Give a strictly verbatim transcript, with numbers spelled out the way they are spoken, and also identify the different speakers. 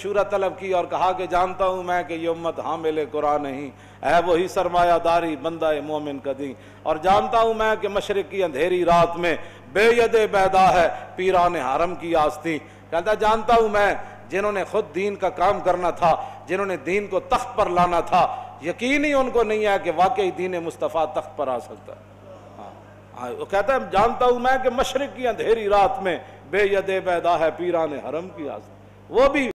Speaker 1: मशूरा तलब की और कहा कि जानता हूँ मैं कि ये उम्मत हामिल कुरान नहीं है, वही सरमायादारी बंदा मोमिन कदी। और जानता हूँ मैं कि मशरिक की अंधेरी रात में बेयद बैदा है पीरान हरम की आस्ती। कहता जानता हूँ मैं जिन्होंने खुद दीन का काम करना था, जिन्होंने दीन को तख्त पर लाना था, यकीन ही उनको नहीं है कि वाकई दीन मुस्तफ़ा तख्त पर आ सकता है। हाँ, वो कहता है जानता हूँ मैं कि मशरिक की अंधेरी रात में बेयद बैदा है पीरान हरम की आस्ती। वो भी